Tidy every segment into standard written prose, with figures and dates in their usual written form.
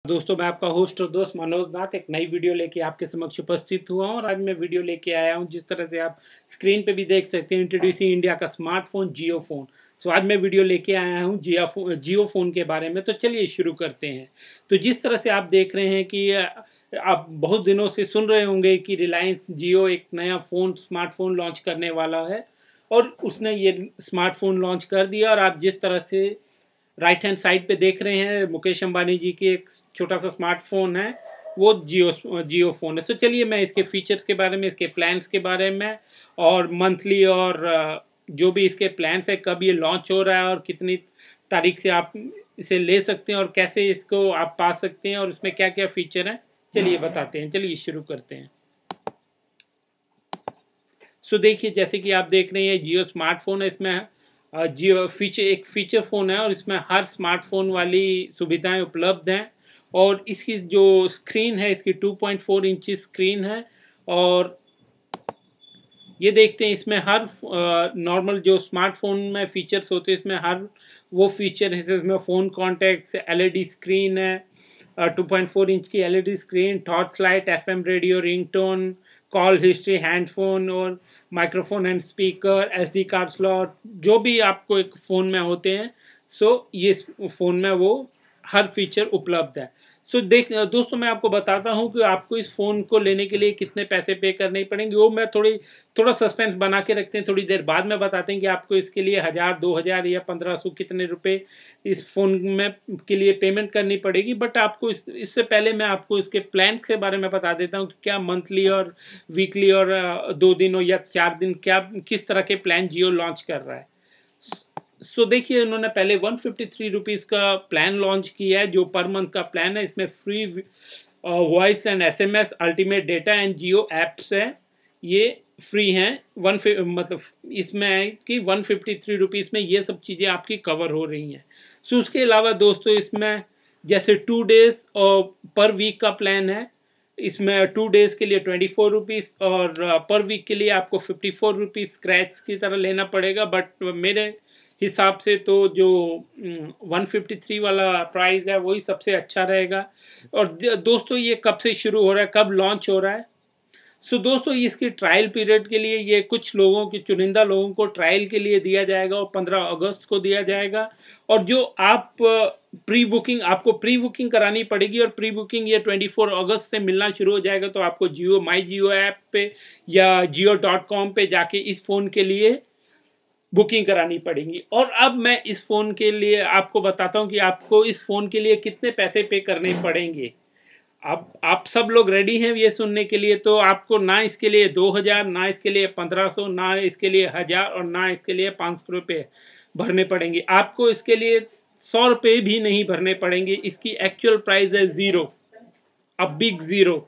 दोस्तों, मैं आपका होस्ट और दोस्त मनोज नाथ एक नई वीडियो लेके आपके समक्ष उपस्थित हुआ हूं और आज मैं वीडियो लेके आया हूं जिस तरह से आप स्क्रीन पे भी देख सकते हैं, इंट्रोड्यूसिंग इंडिया का स्मार्टफोन जियो फोन। सो आज मैं वीडियो लेके आया हूं जियो फोन के बारे में। तो चलिए शुरू करते हैं। तो जिस तरह से आप देख रहे हैं कि आप बहुत दिनों से सुन रहे होंगे कि रिलायंस जियो एक नया स्मार्टफोन लॉन्च करने वाला है और उसने ये स्मार्टफोन लॉन्च कर दिया। और आप जिस तरह से राइट हैंड साइड पे देख रहे हैं, मुकेश अंबानी जी की एक छोटा सा स्मार्टफोन है, वो जियो फोन है। तो चलिए मैं इसके फीचर्स के बारे में, इसके प्लान्स के बारे में और मंथली और जो भी इसके प्लान्स है, कब ये लॉन्च हो रहा है और कितनी तारीख से आप इसे ले सकते हैं और कैसे इसको आप पा सकते हैं और इसमें क्या क्या फीचर हैं, चलिए बताते हैं। चलिए शुरू करते हैं। सो देखिए, जैसे कि आप देख रहे हैं, जियो स्मार्टफोन है। इसमें जियो एक फीचर फ़ोन है और इसमें हर स्मार्टफोन वाली सुविधाएं उपलब्ध हैं। और इसकी जो स्क्रीन है, इसकी 2.4 इंच स्क्रीन है। और ये देखते हैं, इसमें हर नॉर्मल जो स्मार्टफोन में फीचर्स होते हैं, इसमें हर वो फीचर है। इसमें फ़ोन कॉन्टैक्ट, एलईडी स्क्रीन है, 2.4 इंच की LED screen, torch light, FM radio, ringtone, call history, handphone और microphone and speaker, SD card slot, जो भी आपको एक फ़ोन में होते हैं, सो ये फ़ोन में वो हर फीचर उपलब्ध है। सो दोस्तों, मैं आपको बताता हूँ कि आपको इस फ़ोन को लेने के लिए कितने पैसे पे करने पड़ेंगे। वो मैं थोड़ा सस्पेंस बना के रखते हैं, थोड़ी देर बाद में बताते हैं कि आपको इसके लिए 1000, 2000 या 1500 कितने रुपए इस फ़ोन में के लिए पेमेंट करनी पड़ेगी। बट आपको इससे पहले मैं आपको इसके प्लान के बारे में बता देता हूँ कि क्या मंथली और वीकली और 2 दिन या 4 दिन क्या किस तरह के प्लान जियो लॉन्च कर रहा है। सो देखिए, उन्होंने पहले 153 रुपीज़ का प्लान लॉन्च किया है, जो पर मंथ का प्लान है। इसमें free voice and SMS, ultimate data and Jio apps है, ये फ्री हैं। मतलब इसमें है कि 153 रुपीज़ में ये सब चीज़ें आपकी कवर हो रही हैं। सो उसके अलावा दोस्तों, इसमें जैसे 2 डेज और पर वीक का प्लान है। इसमें 2 डेज के लिए 24 रुपीज़ और पर वीक के लिए आपको 54 रुपीज़ स्क्रैच की तरह लेना पड़ेगा। बट मेरे हिसाब से तो जो 153 वाला प्राइस है वही सबसे अच्छा रहेगा। और दोस्तों, ये कब से शुरू हो रहा है, कब लॉन्च हो रहा है? सो दोस्तों, इसकी ट्रायल पीरियड के लिए ये कुछ लोगों की, चुनिंदा लोगों को ट्रायल के लिए दिया जाएगा और 15 अगस्त को दिया जाएगा। और जो आप आपको प्री बुकिंग करानी पड़ेगी और प्री बुकिंग ये 24 अगस्त से मिलना शुरू हो जाएगा। तो आपको माई जियो ऐप पे या jiyo.com पे जाके इस फ़ोन के लिए बुकिंग करानी पड़ेगी। और अब मैं इस फ़ोन के लिए आपको बताता हूँ कि आपको इस फ़ोन के लिए कितने पैसे पे करने पड़ेंगे। अब आप सब लोग रेडी हैं ये सुनने के लिए? तो आपको ना इसके लिए 2000, ना इसके लिए 1500, ना इसके लिए 1000 और ना इसके लिए 500 रुपये भरने पड़ेंगे। आपको इसके लिए 100 रुपये भी नहीं भरने पड़ेंगे। इसकी एक्चुअल प्राइस है 0, a big 0।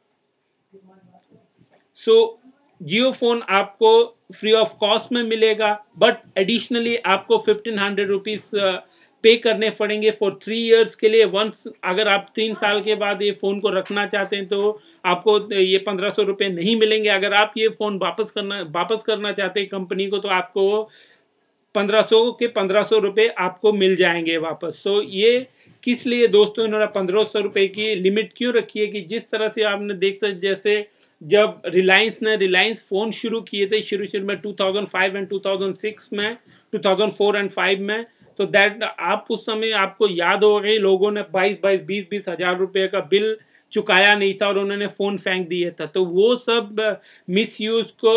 So Jio phone आपको फ्री ऑफ कॉस्ट में मिलेगा, बट एडिशनली आपको 1500 रुपीज़ पे करने पड़ेंगे फॉर 3 इयर्स के लिए। वंस अगर आप 3 साल के बाद ये फ़ोन को रखना चाहते हैं तो आपको ये 1500 रुपये नहीं मिलेंगे। अगर आप ये फ़ोन वापस करना चाहते हैं कंपनी को, तो आपको 1500 के 1500 रुपये आपको मिल जाएंगे वापस। सो ये किस लिए दोस्तों इन्होंने 1500 रुपये की लिमिट क्यों रखी है? कि जिस तरह से आपने देखा, जैसे जब रिलायंस फ़ोन शुरू किए थे शुरू में 2005 एंड 2006 में, 2004 एंड 5 में, तो दैट आप उस समय आपको याद होगा कि लोगों ने 20 हज़ार रुपये का बिल चुकाया नहीं था और उन्होंने फ़ोन फेंक दिया था। तो वो सब मिस यूज़ को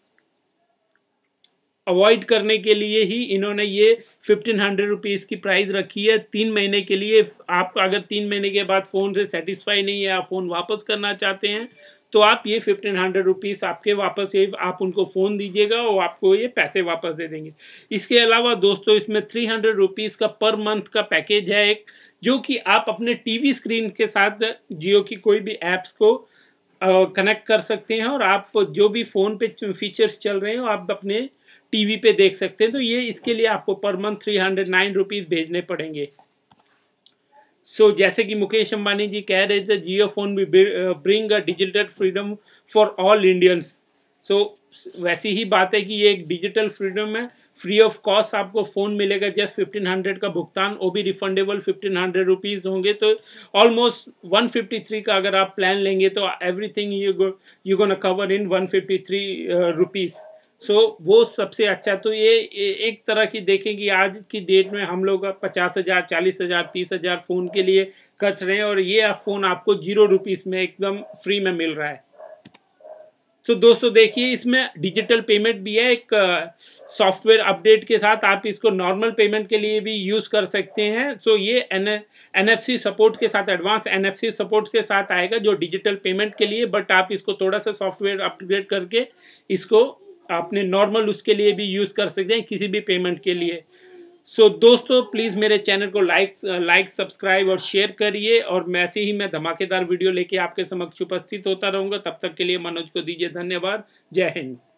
अवॉइड करने के लिए ही इन्होंने ये 1500 रुपीज़ की प्राइस रखी है 3 महीने के लिए। आप अगर 3 महीने के बाद फ़ोन से सेटिस्फाई नहीं है, आप फ़ोन वापस करना चाहते हैं, तो आप ये 1500 रुपीज़ आपके वापस, ये आप उनको फ़ोन दीजिएगा और आपको ये पैसे वापस दे देंगे। इसके अलावा दोस्तों, इसमें 300 रुपीज़ का पर मंथ का पैकेज है एक, जो कि आप अपने टीवी स्क्रीन के साथ जियो की कोई भी ऐप्स को कनेक्ट कर सकते हैं और आप जो भी फ़ोन पे फीचर्स चल रहे हैं आप अपने टीवी पे देख सकते हैं। तो ये इसके लिए आपको पर मंथ 309 रुपीज़ भेजने पड़ेंगे। सो जैसे कि मुकेश अंबानी जी कह रहे थे, जियो फोन भी bring a digital freedom for all Indians. So वैसी ही बात है कि ये एक डिजिटल फ्रीडम है, फ्री ऑफ कॉस्ट आपको फ़ोन मिलेगा, जस्ट 1500 का भुगतान, वो भी रिफंडेबल 1500 रुपीज़ होंगे। तो ऑलमोस्ट 153 का अगर आप प्लान लेंगे तो everything you gonna cover in 153 rupees. So वो सबसे अच्छा। तो ये एक तरह की देखें कि आज की डेट में हम लोग 50,000, 40,000, 30,000 फ़ोन के लिए खर्च रहे हैं, और ये फ़ोन आपको 0 रुपीज़ में एकदम फ्री में मिल रहा है। तो दोस्तों देखिए, इसमें डिजिटल पेमेंट भी है, एक सॉफ्टवेयर अपडेट के साथ आप इसको नॉर्मल पेमेंट के लिए भी यूज़ कर सकते हैं। सो ये NFC सपोर्ट के साथ, एडवांस NFC सपोर्ट के साथ आएगा जो डिजिटल पेमेंट के लिए, बट आप इसको थोड़ा सा सॉफ्टवेयर अपग्रेड करके इसको अपने नॉर्मल उसके लिए भी यूज़ कर सकते हैं, किसी भी पेमेंट के लिए। सो दोस्तों प्लीज़ मेरे चैनल को लाइक सब्सक्राइब और शेयर करिए, और ऐसे ही मैं धमाकेदार वीडियो लेके आपके समक्ष उपस्थित होता रहूँगा। तब तक के लिए मनोज को दीजिए धन्यवाद। जय हिंद।